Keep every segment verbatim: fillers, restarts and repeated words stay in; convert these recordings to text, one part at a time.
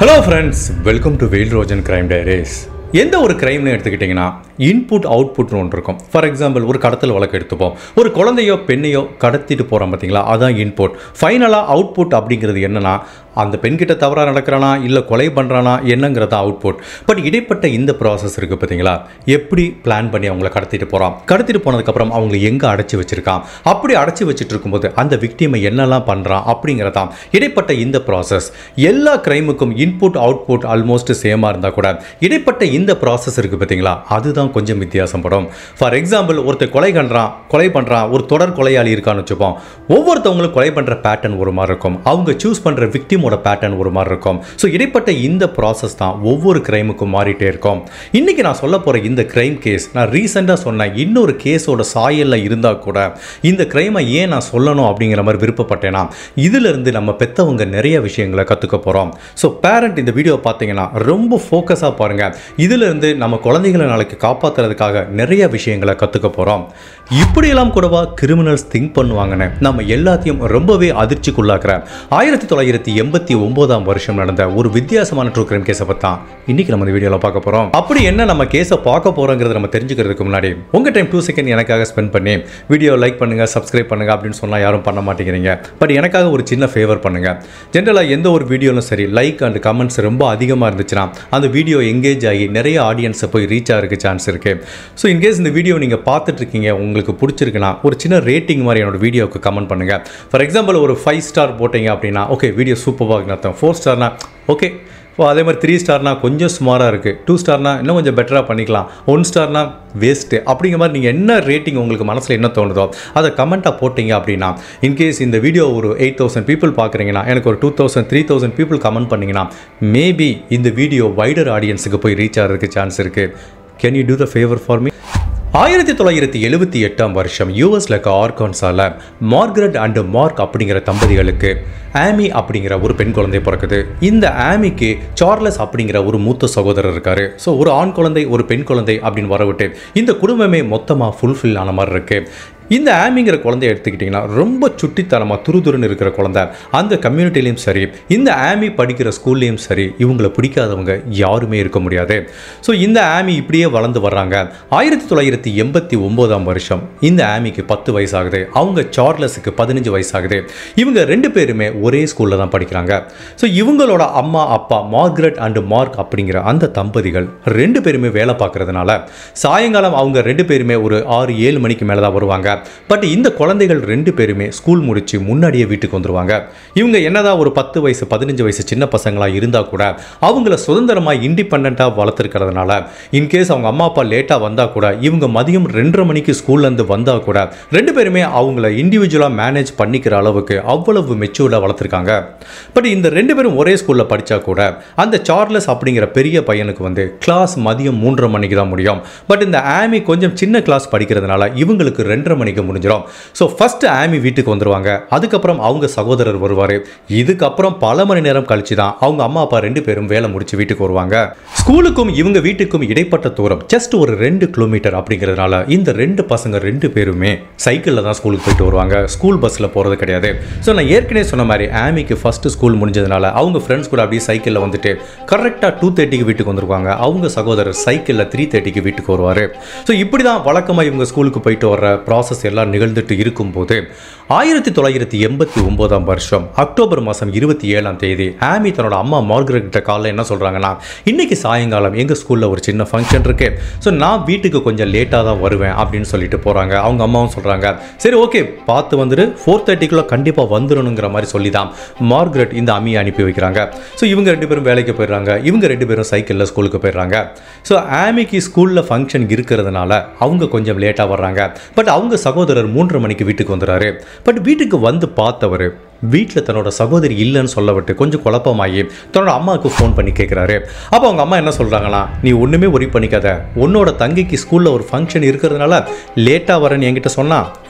Hello friends, welcome to Veil Rojan Crime Diaries. எந்த ஒரு கிரைம்னு எடுத்துக்கிட்டிங்கன்னா இன்புட் அவுட்புட்னு ஒன்று இருக்கும். ஃபார் எக்ஸாம்பிள் ஒரு கடத்தல் வழக்கு எடுத்துப்போம். ஒரு குழந்தையோ பெண்ணையோ கடத்திட்டு போகிறோம் பார்த்தீங்களா, அதான் இன்புட். ஃபைனலாக அவுட்புட் அப்படிங்கிறது என்னன்னா, அந்த பெண்கிட்ட தவறாக நடக்கிறானா இல்லை கொலை பண்ணுறானா என்னங்கிறத அவுட்புட். பட் இடைப்பட்ட இந்த ப்ராசஸ் இருக்குது பார்த்தீங்களா, எப்படி பிளான் பண்ணி அவங்கள கடத்திட்டு போகிறான், கடத்திட்டு போனதுக்கப்புறம் அவங்க எங்கே அடைச்சி வச்சுருக்கான், அப்படி அடைச்சி வச்சுட்டு இருக்கும்போது அந்த விக்டிமை என்னெல்லாம் பண்ணுறான் அப்படிங்கிறதான் இடைப்பட்ட இந்த ப்ராசஸ். எல்லா கிரைமுக்கும் இன்புட் அவுட்புட் ஆல்மோஸ்ட் சேமாக இருந்தால் கூட இடைப்பட்ட இந்த ப்ராசஸ் இருக்குது பார்த்தீங்களா, அதுதான் கொஞ்சம் வித்தியாசப்படும். ஃபார் எக்ஸாம்பிள் ஒருத்தர் கொலை பண்ணுறான் கொலை பண்ணுறான் ஒரு தொடர் கொலையாளி இருக்கான்னு வச்சுப்போம். ஒவ்வொருத்தவங்களும் கொலை பண்ணுற பேட்டர்ன் ஒரு மாதிரி இருக்கும், அவங்க சூஸ் பண்ணுற விக்டிமோட பேட்டர்ன் ஒரு மாதிரி இருக்கும். ஸோ இடைப்பட்ட இந்த ப்ராசஸ் தான் ஒவ்வொரு கிரைமுக்கும் மாறிட்டே இருக்கும். இன்னைக்கு நான் சொல்ல போகிற இந்த கிரைம் கேஸ் நான் ரீசெண்டாக சொன்ன இன்னொரு கேஸோட சாயலில் இருந்தால் கூட இந்த கிரைமை ஏன் நான் சொல்லணும் அப்படிங்கிற மாதிரி விருப்பப்பட்டேன்னா, இதிலிருந்து நம்ம பெற்றவங்க நிறைய விஷயங்களை கற்றுக்க போகிறோம். ஸோ பேரண்ட் இந்த வீடியோ பார்த்தீங்கன்னா ரொம்ப ஃபோக்கஸாக பாருங்கள். இதிலிருந்து நம்ம குழந்தைகளை நாளைக்கு காப்பாற்றுறதுக்காக நிறைய விஷயங்களை கற்றுக்க போகிறோம். இப்படியெல்லாம் கூடவா கிரிமினல்ஸ் திங்க் பண்ணுவாங்கன்னு நம்ம எல்லாத்தையும் ரொம்பவே அதிர்ச்சிக்குள்ளாக்குற ஆயிரத்தி தொள்ளாயிரத்தி எண்பத்தி ஒன்பதாம் வருஷம் நடந்த ஒரு வித்தியாசமான ட்ரூ கிரைம் கேஸை பற்றி தான் இன்னைக்கு நம்ம இந்த வீடியோவில் பார்க்க போகிறோம். அப்படி என்ன நம்ம கேஸை பார்க்க போகிறோங்கிறத நம்ம தெரிஞ்சுக்கிறதுக்கு முன்னாடி உங்கள் டைம் டூ செகண்ட் எனக்காக ஸ்பெண்ட் பண்ணி வீடியோ லைக் பண்ணுங்கள், சப்ஸ்கிரைப் பண்ணுங்கள் அப்படின்னு சொன்னால் யாரும் பண்ண மாட்டேங்கிறீங்க. பட் எனக்காக ஒரு சின்ன ஃபேவர் பண்ணுங்கள். ஜென்ரலாக எந்த ஒரு வீடியோலும் சரி லைக் அண்ட் கமெண்ட்ஸ் ரொம்ப அதிகமாக இருந்துச்சுன்னா அந்த வீடியோ எங்கேஜ் ஆகி நிறைய ஆடியன்ஸை போய் ரீச் ஆகிறதுக்கு சான்ஸ் இருக்குது. ஸோ இன்கேஸ் இந்த வீடியோ நீங்கள் பார்த்துட்டு இருக்கீங்க, உங்களுக்கு பிடிச்சிருக்குன்னா ஒரு சின்ன ரேட்டிங் மாதிரி என்னோட வீடியோவுக்கு கமெண்ட் பண்ணுங்கள். ஃபார் எக்ஸாம்பிள் ஒரு ஃபைவ் ஸ்டார் போட்டிங்க அப்படின்னா ஓகே வீடியோ சூப்பராக அர்த்தம். ஃபோர் ஸ்டார்னா ஓகே, அதே மாதிரி த்ரீ ஸ்டார்னா கொஞ்சம் சுமாராக இருக்குது, டூ ஸ்டார்னா இன்னும் கொஞ்சம் பெட்டராக பண்ணிக்கலாம், ஒன் ஸ்டார்னா வேஸ்ட்டு அப்படிங்கிற மாதிரி நீங்கள் என்ன ரேட்டிங் உங்களுக்கு மனசில் என்ன தோணுதோ அதை கமெண்ட்டாக போட்டிங்க அப்படின்னா, இன்கேஸ் இந்த வீடியோ ஒரு எயிட் தௌசண்ட் பீப்புள் பார்க்குறீங்கன்னா எனக்கு ஒரு two thousand three thousand people comment பண்ணிங்கன்னா மேபி இந்த வீடியோ வைடர் ஆடியன்ஸுக்கு போய் ரீச் ஆகிறதுக்கு சான்ஸ் இருக்குது. Can you do the favour for me? ஆயிரத்தி தொள்ளாயிரத்தி எழுபத்தி எட்டாம் வருஷம் யூஎஸ்ல இருக்க ஆர்கான்சால மார்கரெட் அண்ட் மார்க் அப்படிங்கிற தம்பதிகளுக்கு ஆமி அப்படிங்கிற ஒரு பெண் குழந்தை பிறக்குது. இந்த ஆமிக்கு சார்லஸ் அப்படிங்கிற ஒரு மூத்த சகோதரர் இருக்காரு. ஸோ ஒரு ஆண் குழந்தை ஒரு பெண் குழந்தை அப்படின்னு வரவிட்டு இந்த குடும்பமே மொத்தமாக ஃபுல்ஃபில் ஆன மாதிரி இருக்கு. இந்த ஆமிங்கிற குழந்தைய எடுத்துக்கிட்டிங்கன்னா ரொம்ப சுட்டித்தனமாக துருதுருன்னு இருக்கிற குழந்தை. அந்த கம்யூனிட்டிலையும் சரி, இந்த ஆமி படிக்கிற ஸ்கூல்லையும் சரி, இவங்களை பிடிக்காதவங்க யாருமே இருக்க முடியாது. ஸோ இந்த ஆமி இப்படியே வளர்ந்து வர்றாங்க. ஆயிரத்தி தொள்ளாயிரத்தி எண்பத்தி ஒம்போதாம் வருஷம் இந்த ஆமிக்கு பத்து வயசு ஆகுது. அவங்க சார்லஸுக்கு பதினஞ்சு வயசு ஆகுது. இவங்க ரெண்டு பேருமே ஒரே ஸ்கூலில் தான் படிக்கிறாங்க. ஸோ இவங்களோட அம்மா அப்பா மார்கரெட் அண்ட் மார்க் அப்படிங்கிற அந்த தம்பதிகள் ரெண்டு பேருமே வேலை பார்க்கறதுனால சாயங்காலம் அவங்க ரெண்டு பேருமே ஒரு ஆறு ஏழு மணிக்கு மேலே தான் வருவாங்க. பட் இந்த குழந்தைகள் ரெண்டு பேருமே ஸ்கூல் முடிச்சு முன்னாடியே வீட்டுக்கு வந்துருவாங்க. இவங்க என்னதான் ஒரு பத்து வயசு பதினஞ்சு வயசு சின்ன பசங்களா இருந்தா கூட அவங்கள சுதந்திரமா இண்டிபெண்டா வளர்த்துருக்கிறதுனால இன்கேஸ் அவங்க அம்மா அப்பா லேட்டா வந்தா கூட இவங்க மதியம் ரெண்டரை மணிக்கு ஸ்கூல்ல இருந்து வந்தா கூட ரெண்டு பேருமே அவங்கள இண்டிவிஜுவலா மேனேஜ் பண்ணிக்கிற அளவுக்கு அவ்வளவு மெச்சூர்டா வளர்த்துருக்காங்க. பட் இந்த ரெண்டு பேரும் ஒரே ஸ்கூல்ல படிச்சா கூட அந்த சார்லஸ் அப்படிங்கிற பெரிய பையனுக்கு வந்து கிளாஸ் மதியம் மூன்றரை மணிக்கு தான் முடியும். பட் இந்த ஆமி கொஞ்சம் சின்ன கிளாஸ் படிக்கிறதுனால இவங்களுக்கு ரெண்டரை மணிக்கு முடிஞ்சிடும். ஸோ ஃபர்ஸ்ட் ஆமி வீட்டுக்கு வந்துருவாங்க. அதுக்கப்புறம் அவங்க சகோதரர் வருவார். இதுக்கப்புறம் பல மணி நேரம் கழிச்சு தான் அவங்க அம்மா அப்பா ரெண்டு பேரும் வேலை முடிச்சு வீட்டுக்கு வருவாங்க. ஸ்கூலுக்கும் இவங்க வீட்டுக்கும் இடைப்பட்ட தூரம் ஜஸ்ட் ஒரு ரெண்டு கிலோமீட்டர் அப்படிங்கிறதுனால இந்த ரெண்டு பசங்க ரெண்டு பேருமே சைக்கிளில் தான் ஸ்கூலுக்கு போயிட்டு வருவாங்க. ஸ்கூல் பஸ்ஸில் போகிறது கிடையாது. ஸோ நான் ஏற்கனவே சொன்ன மாதிரி ஆமிக்கு ஃபர்ஸ்ட் ஸ்கூல் முடிஞ்சதுனால அவங்க ஃப்ரெண்ட்ஸ் கூட அப்படியே சைக்கிளில் வந்துட்டு கரெக்டாக டூ தேர்ட்டிக்கு வீட்டுக்கு வந்துருவாங்க. அவங்க சகோதரர் சைக்கிளில் த்ரீ தேர்ட்டிக்கு வீட்டுக்கு வருவார். ஸோ இப்படி தான் வழக்கமாக இவங்க ஸ்கூலுக்கு போயிட்டு வர ப்ராசஸ் எல்லாம் நிகழ்ந்துட்டு இருக்கும்போது ஆயிரத்தி தொள்ளாயிரத்தி எண்பத்தி ஒன்பதாம் வருஷம் அக்டோபர் மாதம் இருபத்தி ஏழாம் தேதி ஆமி தன்னோட அம்மா மார்கரெட் கிட்ட காலையில் என்ன சொல்கிறாங்கன்னா, இன்னைக்கு சாயங்காலம் எங்கள் ஸ்கூலில் ஒரு சின்ன ஃபங்க்ஷன் இருக்கு, ஸோ நான் வீட்டுக்கு கொஞ்சம் லேட்டாக தான் வருவேன் அப்படின்னு சொல்லிட்டு போகிறாங்க. அவங்க அம்மாவும் சொல்கிறாங்க சரி ஓகே பார்த்து வந்துட்டு ஃபோர் தேர்ட்டிக்குள்ளே கண்டிப்பாக வந்துடணுங்கிற மாதிரி சொல்லி தான் மார்கரெட் இந்த அம்மியை அனுப்பி வைக்கிறாங்க. ஸோ இவங்க ரெண்டு பேரும் வேலைக்கு போயிடுறாங்க. இவங்க ரெண்டு பேரும் சைக்கிளில் ஸ்கூலுக்கு போயிடுறாங்க. ஸோ ஆமிக்கு ஸ்கூலில் ஃபங்க்ஷன் இருக்கிறதுனால அவங்க கொஞ்சம் லேட்டாக வர்றாங்க. பட் அவங்க சகோதரர் மூன்றரை மணிக்கு வீட்டுக்கு வந்துறாரு. பட் வீட்டுக்கு வந்து பார்த்தவர் வீட்டில் தன்னோட சகோதரி இல்லைன்னு சொல்ல விட்டு கொஞ்சம் குழப்பமாகி தன்னோட அம்மாவுக்கு ஃபோன் பண்ணி கேட்குறாரு. அப்போ அவங்க அம்மா என்ன சொல்கிறாங்கன்னா, நீ ஒன்றுமே ஒரி பண்ணிக்காத, உன்னோட தங்கைக்கு ஸ்கூலில் ஒரு ஃபங்க்ஷன் இருக்கிறதுனால லேட்டாக வரேன்னு என்கிட்ட சொன்னால்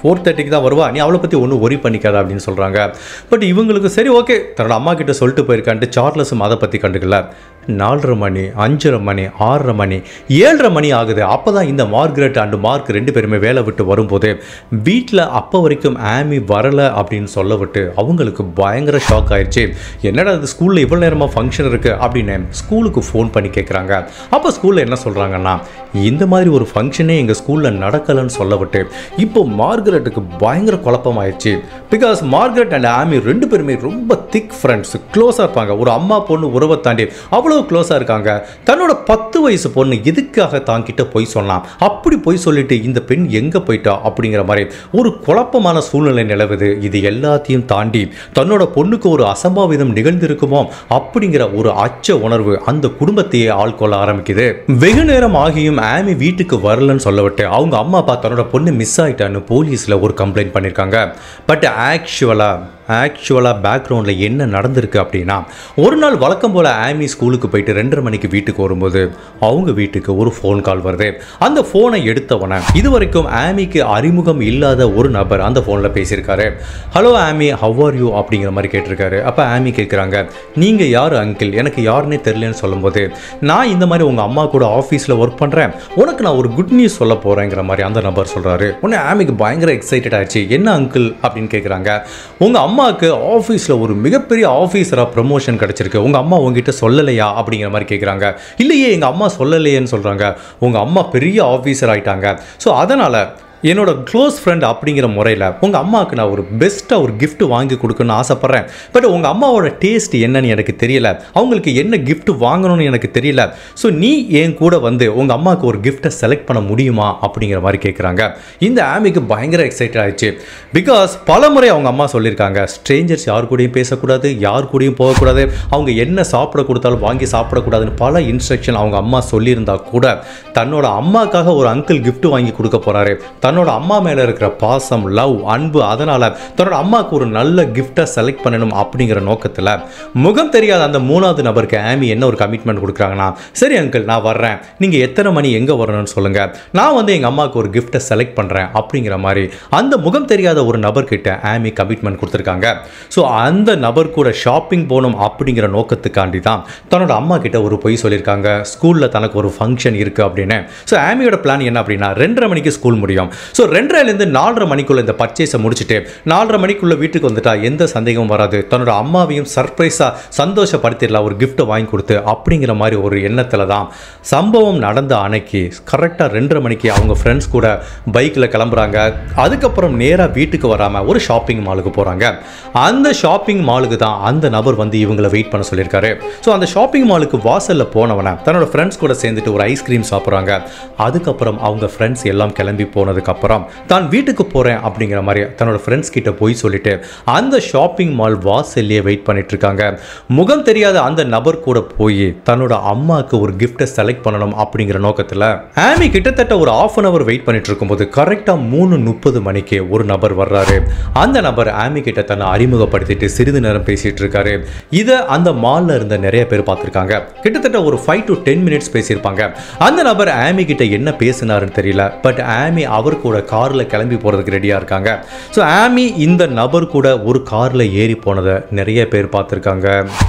ஃபோர் தேர்ட்டிக்கு தான் வருவா, நீ அவளை பற்றி ஒன்றும் ஒரி பண்ணிக்காத அப்படின்னு சொல்கிறாங்க. பட் இவங்களுக்கு சரி ஓகே தன்னோட அம்மா கிட்ட சொல்லிட்டு போயிருக்கான்ட்டு சார்லஸும் அதை பற்றி கண்டுக்கல. நாலரை மணி, அஞ்சரை மணி, ஆறரை மணி, ஏழரை மணி ஆகுது. அப்போ தான் இந்த மார்கரெட் அண்டு மார்க் ரெண்டு பேருமே வேலை விட்டு வரும்போது வீட்டில் அப்போ வரைக்கும் ஆமி வரலை அப்படின்னு சொல்ல விட்டு அவங்களுக்கு பயங்கர ஷாக் ஆயிடுச்சு. என்னடா அது ஸ்கூலில் இவ்வளோ நேரமாக ஃபங்க்ஷன் இருக்குது அப்படின்னு ஸ்கூலுக்கு ஃபோன் பண்ணி கேட்குறாங்க. அப்போ ஸ்கூலில் என்ன சொல்கிறாங்கன்னா, இந்த மாதிரி ஒரு ஃபங்க்ஷனே எங்கள் ஸ்கூலில் நடக்கலைன்னு சொல்ல விட்டு இப்போ மார்கரெட்டுக்கு பயங்கர குழப்பமாயிடுச்சு. பிகாஸ் மார்கரெட் அண்ட் ஆமி ரெண்டு பேருமே ரொம்ப திக் ஃப்ரெண்ட்ஸ், க்ளோஸாக இருப்பாங்க. ஒரு அம்மா பொண்ணு உறவை தாண்டி அவ்வளோ க்ளோஸாக இருக்காங்க. தன்னோட பத்து வயசு பொண்ணு எதுக்காக தாங்கிட்ட போய் சொன்னான், அப்படி போய் சொல்லிட்டு இந்த பெண் எங்கே போயிட்டா அப்படிங்கிற மாதிரி ஒரு குழப்பமான சூழ்நிலை நிலவுது. இது எல்லாத்தையும் தாண்டி தன்னோட பொண்ணுக்கு ஒரு அசம்பாவிதம் நிகழ்ந்திருக்குமோ அப்படிங்கிற ஒரு அச்ச உணர்வு அந்த குடும்பத்தையே ஆள்கொள்ள ஆரம்பிக்குது. வெகு நேரம் ஆகியும் ஆமி வீட்டுக்கு வரலன்னு சொல்லவிட்டு அவங்க அம்மா அப்பா தன்னோட பொண்ணு மிஸ் ஆயிட்டான்னு போலீஸில் ஒரு கம்ப்ளைண்ட் பண்ணியிருக்காங்க. பட் ஆக்சுவலாக ஆக்சுவலாக பேக்ரவுண்டில் என்ன நடந்திருக்கு அப்படின்னா, ஒரு நாள் வழக்கம் போல் ஆமி ஸ்கூலுக்கு போயிட்டு ரெண்டரை மணிக்கு வீட்டுக்கு வரும்போது அவங்க வீட்டுக்கு ஒரு ஃபோன் கால் வருது. அந்த ஃபோனை எடுத்தவன இது வரைக்கும் ஆமிக்கு அறிமுகம் இல்லாத ஒரு நபர் அந்த ஃபோனில் பேசியிருக்காரு. ஹலோ ஆமி, ஹவ் ஆர் யூ அப்படிங்கிற மாதிரி கேட்டிருக்காரு. அப்போ ஆமி கேட்குறாங்க, நீங்கள் யார் அங்கிள், எனக்கு யாருன்னே தெரியலன்னு சொல்லும்போது, நான் இந்த மாதிரி உங்கள் அம்மா கூட ஆஃபீஸில் ஒர்க் பண்ணுறேன், உனக்கு நான் ஒரு குட் நியூஸ் சொல்ல போகிறேங்கிற மாதிரி அந்த நபர் சொல்கிறாரு. உடனே ஆமிக்கு பயங்கர எக்ஸைட்டட் ஆயிடுச்சு. என்ன அங்கிள் அப்படின்னு கேட்குறாங்க. உங்கள் அம்மா அம்மாவுக்கு ஆஃபீஸில் ஒரு மிகப்பெரிய ஆஃபீஸராக ப்ரமோஷன் கிடச்சிருக்கு, உங்கள் அம்மா உங்ககிட்ட சொல்லலையா அப்படிங்கிற மாதிரி கேட்குறாங்க. இல்லையே எங்கள் அம்மா சொல்லலையேன்னு சொல்கிறாங்க. உங்கள் அம்மா பெரிய ஆஃபீஸர் ஆகிட்டாங்க, ஸோ அதனால் என்னோட க்ளோஸ் ஃப்ரெண்ட் அப்படிங்கிற முறையில் உங்கள் அம்மாவுக்கு நான் ஒரு பெஸ்ட்டாக ஒரு கிஃப்ட் வாங்கி கொடுக்கணும்னு ஆசைப்பட்றேன். பட் உங்கள் அம்மாவோட டேஸ்ட் என்னன்னு எனக்கு தெரியல, அவங்களுக்கு என்ன கிஃப்ட் வாங்கணும்னு எனக்கு தெரியல. ஸோ நீ என் கூட வந்து உங்கள் அம்மாவுக்கு ஒரு கிஃப்ட்டை செலக்ட் பண்ண முடியுமா அப்படிங்கிற மாதிரி கேட்குறாங்க. இந்த ஆமிக்கு பயங்கர எக்ஸைட்டட் ஆயிடுச்சு. பிகாஸ் பல முறை அவங்க அம்மா சொல்லியிருக்காங்க, ஸ்ட்ரேஞ்சர்ஸ் யார் கூடயும் பேசக்கூடாது, யார் கூடயும் போகக்கூடாது, அவங்க என்ன சாப்பிட கொடுத்தாலும் வாங்கி சாப்பிடக்கூடாதுன்னு பல இன்ஸ்ட்ரக்ஷன் அவங்க அம்மா சொல்லியிருந்தா கூட தன்னோட அம்மாக்காக ஒரு அங்கிள் கிஃப்ட் வாங்கி கொடுக்க போகிறாரு. தன்னோட அம்மா மேலே இருக்கிற பாசம், லவ், அன்பு, அதனால் தன்னோட அம்மாவுக்கு ஒரு நல்ல கிஃப்டை செலக்ட் பண்ணணும் அப்படிங்கிற நோக்கத்தில் முகம் தெரியாத அந்த மூணாவது நபருக்கு ஆமி என்ன ஒரு கமிட்மெண்ட் கொடுக்குறாங்கன்னா, சரி அங்கிள் நான் வர்றேன், நீங்கள் எத்தனை மணி எங்கே வரணும்னு சொல்லுங்கள், நான் வந்து எங்கள் அம்மாவுக்கு ஒரு கிஃப்டை செலக்ட் பண்ணுறேன் அப்படிங்கிற மாதிரி அந்த முகம் தெரியாத ஒரு நபர்கிட்ட ஆமி கமிட்மெண்ட் கொடுத்துருக்காங்க. ஸோ அந்த நபர் கூட ஷாப்பிங் போகணும் அப்படிங்கிற நோக்கத்துக்காண்டி தான் தன்னோட அம்மா கிட்ட ஒரு பொய் சொல்லியிருக்காங்க, ஸ்கூலில் தனக்கு ஒரு ஃபங்க்ஷன் இருக்குது அப்படின்னு. ஸோ ஆமியோட பிளான் என்ன அப்படின்னா, ரெண்டரை மணிக்கு ஸ்கூல் முடியும். ஸோ ரெண்டரைலேருந்து நாலரை மணிக்குள்ள இந்த பர்ச்சேஸை முடிச்சுட்டு நாலரை மணிக்குள்ள வீட்டுக்கு வந்துட்டா எந்த சந்தேகமும் வராது, தன்னோட அம்மாவையும் சர்ப்ரைஸாக சந்தோஷப்படுத்திடலாம் ஒரு கிஃப்ட்டை வாங்கி கொடுத்து அப்படிங்கிற மாதிரி ஒரு எண்ணத்தில் தான் சம்பவம் நடந்த அன்னைக்கு கரெக்டாக ரெண்டரை மணிக்கு அவங்க ஃப்ரெண்ட்ஸ் கூட பைக்கில் கிளம்புறாங்க. அதுக்கப்புறம் நேராக வீட்டுக்கு வராமல் ஒரு ஷாப்பிங் மாலுக்கு போகிறாங்க. அந்த ஷாப்பிங் மாலுக்கு தான் அந்த நபர் வந்து இவங்களை வெயிட் பண்ண சொல்லியிருக்காரு. ஸோ அந்த ஷாப்பிங் மாலுக்கு வாசலில் போனவனை தன்னோட ஃப்ரெண்ட்ஸ் கூட சேர்ந்துட்டு ஒரு ஐஸ்கிரீம் சாப்பிட்றாங்க. அதுக்கப்புறம் அவங்க ஃப்ரெண்ட்ஸ் எல்லாம் கிளம்பி போனதுக்கு அப்புறம் தான் வீட்டுக்கு போறேன் அப்படிங்கிற மாதிரி தன்னோட ஃப்ரெண்ட்ஸ் கிட்ட போய் சொல்லிட்டு அந்த ஷாப்பிங் மால் வாசல்லையே வெயிட் பண்ணிட்டு இருக்காங்க. முகம் தெரியாத அந்த நபர் கூட போய் தன்னோட அம்மாவுக்கு ஒரு கிஃப்டை செலக்ட் பண்ணணும் அப்படிங்கிற நோக்கத்தில் ஆமி கிட்டத்தட்ட ஒரு ஆஃப் அன் அவர் வெயிட் பண்ணிட்டு இருக்கும்போது கரெக்டா மூணு முப்பது மணிக்கு ஒரு நபர் வர்றாரு. அந்த நபர் ஆமி கிட்ட தன்னை அறிமுகப்படுத்திட்டு சிறிது நேரம் பேசிட்டு இருக்காரு. இதை அந்த மால்ல இருந்த நிறைய பேர் பார்த்திருக்காங்க. கிட்டத்தட்ட ஒரு ஃபைவ் டு டென் மினிட்ஸ் பேசியிருப்பாங்க. அந்த நபர் ஆமி கிட்ட என்ன பேசினாருன்னு தெரியல. பட் ஆமி அவர் கூட காரில் கிளம்பி போகிறதுக்கு ரெடியாக இருக்காங்க. ஸோ ஆமி இந்த நபர் கூட ஒரு காரில் ஏறி போனதை நிறைய பேர் பார்த்துருக்காங்க.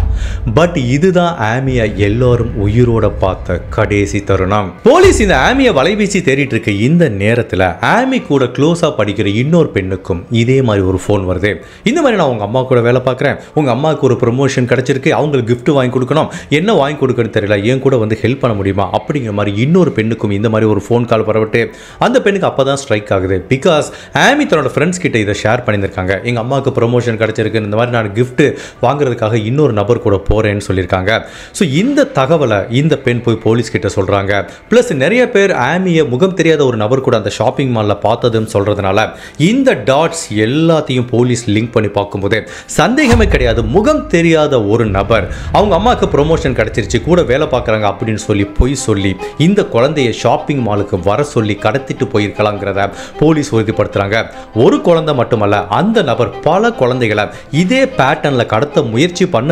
பட் இதுதான் ஆமியை எல்லோரும் உயிரோட பார்த்த கடைசி தருணம். போலீஸ் இந்த ஆமியை வலைவீசி தேடிட்டு இருக்க இந்த நேரத்தில் ஆமி கூட க்ளோஸாக படிக்கிற இன்னொரு பெண்ணுக்கும் இதே மாதிரி ஒரு ஃபோன் வருது. இந்த மாதிரி நான் உங்கள் அம்மா கூட வேலை பார்க்குறேன், உங்கள் அம்மாவுக்கு ஒரு ப்ரமோஷன் கிடச்சிருக்கு, அவங்களுக்கு கிஃப்ட் வாங்கி கொடுக்கணும், என்ன வாங்கி கொடுக்கணும்னு தெரியல, என் கூட வந்து ஹெல்ப் பண்ண முடியுமா அப்படிங்கிற மாதிரி இன்னொரு பெண்ணுக்கும் இந்த மாதிரி ஒரு ஃபோன் கால் வரவிட்டு அந்த பெண்ணுக்கு அப்போ தான் ஸ்ட்ரைக் ஆகுது. பிகாஸ் ஆமி தன்னோட ஃப்ரெண்ட்ஸ் கிட்ட இதை ஷேர் பண்ணியிருக்காங்க, எங்கள் அம்மாவுக்கு ப்ரமோஷன் கிடச்சிருக்கு, இந்த மாதிரி நான் கிஃப்ட் வாங்குறதுக்காக இன்னொரு நபர் கூட போகிறேன்னு சொல்லியிருக்காங்க. ஸோ இந்த தகவலை இந்த பெண் போய் போலீஸ் கிட்ட சொல்கிறாங்க. ப்ளஸ் நிறைய பேர் ஆமியை முகம் தெரியாத ஒரு நபர் கூட அந்த ஷாப்பிங் மாலில் பார்த்ததுன்னு சொல்கிறதுனால இந்த டாட்ஸ் எல்லாத்தையும் போலீஸ் லிங்க் பண்ணி பார்க்கும்போது சந்தேகமே கிடையாது, முகம் தெரியாத ஒரு நபர் அவங்க அம்மாவுக்கு ப்ரமோஷன் கிடச்சிருச்சு, கூட வேலை பார்க்குறாங்க அப்படின்னு சொல்லி பொய் சொல்லி இந்த குழந்தைய ஷாப்பிங் மாலுக்கு வர சொல்லி கடத்திட்டு போயிருக்கலாங்கிறத போலீஸ் உறுதிப்படுத்துறாங்க. ஒரு குழந்தை மட்டுமல்ல, அந்த நபர் பல குழந்தைகளை இதே பேட்டர்ன்ல கடத்த முயற்சி பண்ணதையும் போலீஸ்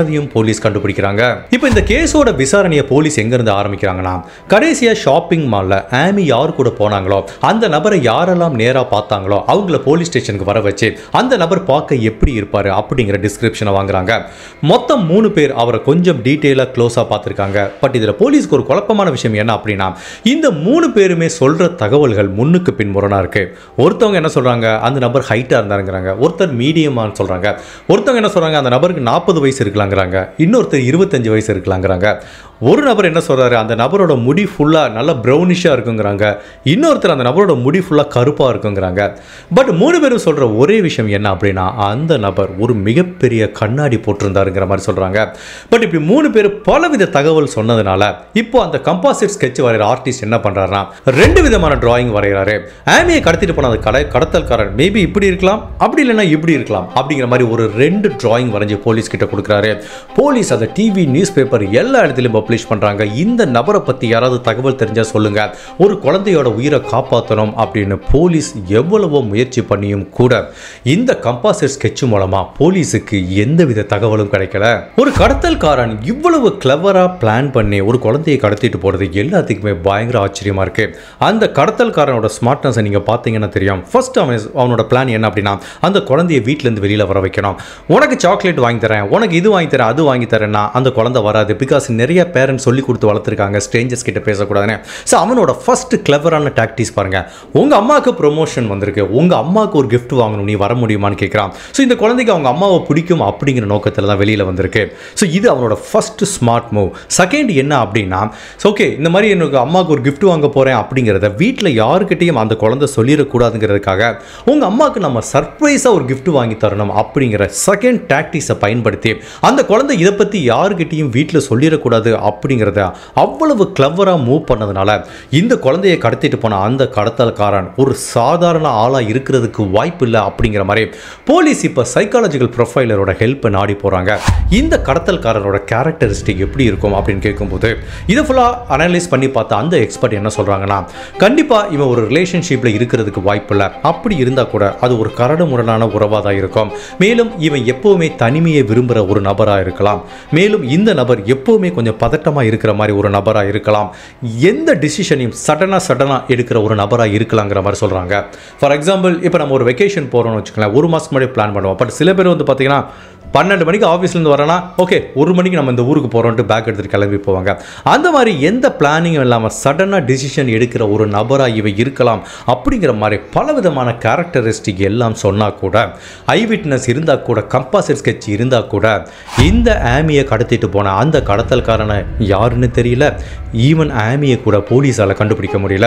போலீஸ் கண்டுபிடிக்கிறாங்க. இப்போ இந்த கேஸோட விசாரணையை போலீஸ் எங்க இருந்து ஆரம்பிக்கிறாங்கன்னா, கடைசியா ஷாப்பிங் மால்ல ஆமி யார் கூட போனாங்களோ அந்த நபரை யாரெல்லாம் நேரா பார்த்தாங்களோ அவங்கள போலீஸ் ஸ்டேஷனுக்கு வர வச்சு அந்த நபர் பார்க்க எப்படி இருப்பாரு அப்படிங்கிற டிஸ்கிரிப்ஷனை வாங்குறாங்க. மொத்தம் மூணு பேர் அவரை கொஞ்சம் டீட்டெயிலா க்ளோஸா பார்த்திருக்காங்க. பட் இதுல போலீஸ்க்கு ஒரு குழப்பமான விஷயம் என்ன அப்படின்னா, இந்த மூணு பேருமே சொல்ற தகவல்கள் முன்னுக்கு பின் முரணா இருக்கு. ஒருத்தவங்க என்ன சொல்றாங்க, அந்த நபர் ஹைட்டா இருந்தாருங்கிறாங்க. ஒருத்தர் மீடியமான்னு சொல்றாங்க. ஒருத்தவங்க என்ன சொல்றாங்க, அந்த நபருக்கு நாற்பது வயசு இருக்கலாங்கிறாங்க. இன்னொருத்தர் இருபத்தஞ்சு வயசு இருக்கலாங்கிறாங்க. ஒரு நபர் என்ன சொல்றாரு, அந்த நபரோட முடி ஃபுல்லா நல்ல ப்ரௌனிஷா இருக்குங்கிறாங்க. இன்னொருத்தர் அந்த நபரோட முடி ஃபுல்லா கருப்பா இருக்குங்கிறாங்க. பட் மூணு பேரும் சொல்ற ஒரே விஷயம் என்ன அப்படின்னா, அந்த நபர் ஒரு மிகப்பெரிய கண்ணாடி போட்டிருந்தாருங்கிற மாதிரி சொல்றாங்க. பட் இப்படி மூணு பேர் பலவித தகவல் சொன்னதுனால இப்போ அந்த கம்பாசிட் ஸ்கெட்ச் வரைகிற ஆர்டிஸ்ட் என்ன பண்றாருன்னா, ரெண்டு விதமான டிராயிங் வரைகிறாரு. ஆமியை கடத்திட்டு போன அந்த கடை கடத்தல்காரன் மேபி இப்படி இருக்கலாம், அப்படி இல்லைன்னா இப்படி இருக்கலாம் அப்படிங்கிற மாதிரி ஒரு ரெண்டு டிராயிங் வரைஞ்சி போலீஸ் கிட்ட கொடுக்குறாரு. போலீஸ் அதை டிவி நியூஸ் பேப்பர் எல்லா இடத்துலையும் பப்ளிஷ் பண்றாங்க. இந்த நபரை பத்தி யாராவது தகவல் தெரிஞ்சா சொல்லுங்க, ஒரு குழந்தையோட உயிரை காப்பாற்றணும் அப்படின்னு போலீஸ் எவ்வளவோ முயற்சி பண்ணியும் கூட இந்த கம்பாசிட் ஸ்கெட்ச் மூலமா போலீஸுக்கு எந்தவித தகவலும் கிடைக்கல. ஒரு கடத்தல்காரன் இவ்வளவு கிளவரா பிளான் பண்ணி ஒரு குழந்தையை கடத்திட்டு போறது எல்லாத்துக்குமே பயங்கர ஆச்சரியமா இருக்கு. அந்த கடத்தல்காரனோட ஸ்மார்ட்னஸை நீங்க பாத்தீங்கன்னா தெரியும். ஃபர்ஸ்ட் அவன் அவனோட பிளான் என்ன அப்படின்னா, அந்த குழந்தையை வீட்டுல இருந்து வெளியில வர வைக்கணும். உனக்கு சாக்லேட் வாங்கி தரேன், உனக்கு இது வாங்கி தரேன், அது வாங்கி தரேன்னா அந்த குழந்தை வராது. பிகாஸ் நிறைய பேரண்ட்ஸ் சொல்லி கொடுத்து வளர்த்துருக்காங்க ஸ்ட்ரேஞ்சர்ஸ் கிட்ட பேசக்கூடாதுன்னு. ஸோ அவனோட ஃபர்ஸ்ட் கிளவரான டாக்டிக்ஸ் பாருங்க. உங்க அம்மாவுக்கு ப்ரொமோஷன் வந்திருக்கு, உங்க அம்மாவுக்கு ஒரு கிஃப்ட் வாங்கணும், நீ வர முடியுமான்னு கேட்கிறான். ஸோ இந்த குழந்தைக்கு அவங்க அம்மாவை பிடிக்கும் அப்படிங்கிற நோக்கத்தில் தான் வெளியில வந்திருக்கு. ஸோ இது அவனோட ஃபர்ஸ்ட் ஸ்மார்ட் மூவ். செகண்ட் என்ன அப்படின்னா, ஓகே இந்த மாதிரி எனக்கு அம்மாவுக்கு ஒரு கிஃப்ட் வாங்க போறேன் அப்படிங்கிறத வீட்டில் யாருக்கிட்டையும் அந்த குழந்தை சொல்லிடக்கூடாதுங்கிறதுக்காக உங்க அம்மாவுக்கு நம்ம சர்ப்ரைஸா ஒரு கிஃப்ட் வாங்கி தரணும் அப்படிங்கிற செகண்ட் டாக்டிக்ஸை பயன்படுத்தி அந்த குழந்தை இதை பத்தி யாருக்கிட்டையும் வீட்டில் சொல்லிடக்கூடாது அப்படிங்கிறத அவ்வளவு கிளவரா மூவ் பண்ணதுனால இந்த குழந்தையை கடத்திட்டு போன அந்த கடத்தல்காரன் ஒரு சாதாரண ஆளா இருக்கிறதுக்கு வாய்ப்பு இல்லை அப்படிங்கிற மாதிரி போலீஸ் இப்ப சைக்காலஜிக்கல் ப்ரொஃபைலரோட ஹெல்ப் நாடி போறாங்க. இந்த கடத்தல்காரனோட கேரக்டரிஸ்டிக் எப்படி இருக்கும் அப்படின்னு கேட்கும்போது இதை ஃபுல்லா அனலைஸ் பண்ணி பார்த்தா அந்த எக்ஸ்பர்ட் என்ன சொல்றாங்கன்னா, கண்டிப்பா இவன் ஒரு ரிலேஷன்ஷிப்ல இருக்கிறதுக்கு வாய்ப்பு இல்லை. அப்படி இருந்தா கூட அது ஒரு கரடு முரடான உறவா தான் இருக்கும். மேலும் இவன் எப்பவுமே தனிமையை விரும்புற ஒரு நபரா இருக்கலாம். மேலும் இந்த நபர் எப்பவுமே கொஞ்சம் பதட்டமா இருக்கிற மாதிரி ஒரு நபரா இருக்கலாம். எந்த டிசிஷனையும் சடனா சடனா எடுக்கிற ஒரு நபரா இருக்கலாங்கிற மாதிரி சொல்றாங்க. ஃபார் எக்ஸாம்பிள், இப்போ நம்ம ஒரு வெக்கேஷன் போறோம்னு வச்சுக்கலாம், ஒரு மாசம் முன்னாடி பிளான் பண்ணுவோம். பட் சில பேர் வந்து பார்த்தீங்கன்னா பன்னெண்டு மணிக்கு ஆஃபீஸ்லேருந்து வரனா, ஓகே ஒரு மணிக்கு நம்ம இந்த ஊருக்கு போகிறோன்ட்டு பேக் எடுத்துகிட்டு கிளம்பி போவாங்க. அந்த மாதிரி எந்த பிளானிங்கும் இல்லாமல் சடனாக டிசிஷன் எடுக்கிற ஒரு நபராக இவை இருக்கலாம். அப்படிங்கிற மாதிரி பல விதமான கேரக்டரிஸ்டிக் எல்லாம் சொன்னால் கூட, ஐ விட்னஸ் இருந்தால் கூட, கம்பாசிட் ஸ்கெட்ச் இருந்தால் கூட, இந்த ஆமியை கடத்திட்டு போன அந்த கடத்தல்காரனை யாருன்னு தெரியல. ஈவன் ஆமியை கூட போலீஸால் கண்டுபிடிக்க முடியல.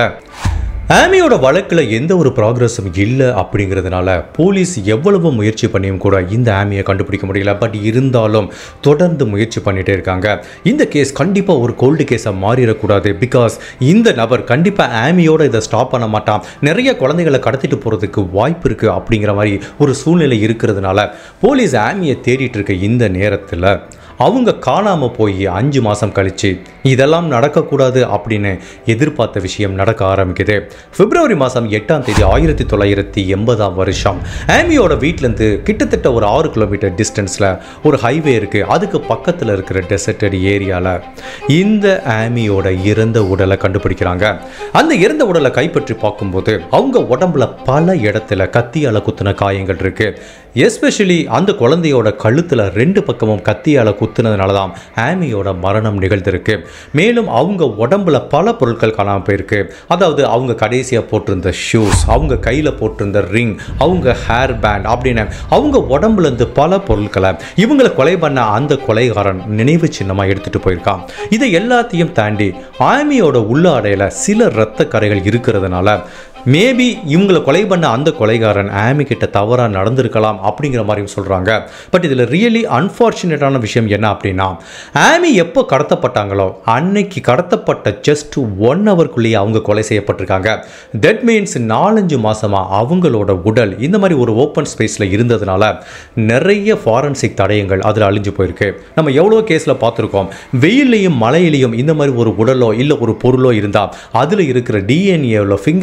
ஆமியோட வழக்கில் எந்த ஒரு ப்ராக்ரஸும் இல்லை அப்படிங்கிறதுனால போலீஸ் எவ்வளவு முயற்சி பண்ணியும் கூட இந்த ஆமியை கண்டுபிடிக்க முடியல. பட் இருந்தாலும் தொடர்ந்து முயற்சி பண்ணிகிட்டே இருக்காங்க. இந்த கேஸ் கண்டிப்பாக ஒரு கோல்டு கேஸாக மாறிடக்கூடாது. பிகாஸ் இந்த நபர் கண்டிப்பாக ஆமியோட இதை ஸ்டாப் பண்ண மாட்டான். நிறைய குழந்தைகளை கடத்திட்டு போகிறதுக்கு வாய்ப்பு இருக்குது அப்படிங்கிற மாதிரி ஒரு சூழ்நிலை இருக்கிறதுனால போலீஸ் ஆமியை தேடிட்டு இருக்க இந்த நேரத்தில் அவங்க காணாமல் போய் அஞ்சு மாதம் கழிச்சு இதெல்லாம் நடக்கக்கூடாது அப்படின்னு எதிர்பார்த்த விஷயம் நடக்க ஆரம்பிக்குது. பிப்ரவரி மாதம் எட்டாம் தேதி ஆயிரத்தி தொள்ளாயிரத்தி எண்பதாம் வருஷம் ஆமியோட வீட்டிலேருந்து கிட்டத்தட்ட ஒரு ஆறு கிலோமீட்டர் டிஸ்டன்ஸில் ஒரு ஹைவே இருக்குது. அதுக்கு பக்கத்தில் இருக்கிற டெசர்டட் ஏரியாவில் இந்த ஆமியோட இறந்த உடலை கண்டுபிடிக்கிறாங்க. அந்த இறந்த உடலை கைப்பற்றி பார்க்கும்போது அவங்க உடம்புல பல இடத்துல கத்தியால் குத்தின காயங்கள் இருக்குது. எஸ்பெஷலி அந்த குழந்தையோட கழுத்தில் ரெண்டு பக்கமும் கத்தியால் குத்துனதுனால தான் ஆமியோட மரணம் நிகழ்ந்திருக்கு. மேலும் அவங்க உடம்புல பல பொருட்கள் காணாமல் போயிருக்கு. அதாவது அவங்க கடைசியாக போட்டிருந்த ஷூஸ், அவங்க கையில் போட்டிருந்த ரிங், அவங்க ஹேர் பேண்ட் அப்படின்னு அவங்க உடம்புல இருந்து பல பொருட்களை இவங்களை கொலை பண்ண அந்த கொலைகாரன் நினைவு சின்னமாக எடுத்துட்டு போயிருக்கான். இதை எல்லாத்தையும் தாண்டி ஆமியோட உள்ளாடையில் சில இரத்த கரைகள் இருக்கிறதுனால மேபி இவங்களை கொலை பண்ண அந்த கொலைகாரன் ஆமி கிட்ட தவறாக நடந்திருக்கலாம் அப்படிங்கிற மாதிரியும் சொல்கிறாங்க. பட் இதில் ரியலி அன்ஃபார்ச்சுனேட்டான விஷயம் என்ன அப்படின்னா, ஆமி எப்போ கடத்தப்பட்டாங்களோ அன்னைக்கு கடத்தப்பட்ட ஜஸ்ட் ஒன் ஹவருக்குள்ளேயே அவங்க கொலை செய்யப்பட்டிருக்காங்க. தட் மீன்ஸ் நாலஞ்சு மாதமாக அவங்களோட உடல் இந்த மாதிரி ஒரு ஓப்பன் ஸ்பேஸில் இருந்ததுனால நிறைய ஃபாரன்சிக் தடயங்கள் அதில் அழிஞ்சு போயிருக்கு. நம்ம எவ்வளோ கேஸில் பார்த்துருக்கோம், வெயிலையும் மழையிலையும் இந்த மாதிரி ஒரு உடலோ இல்லை ஒரு பொருளோ இருந்தால் அதில் இருக்கிற டிஎன்ஏவில் ஃபிங்கர் பிரிண்ட்டோ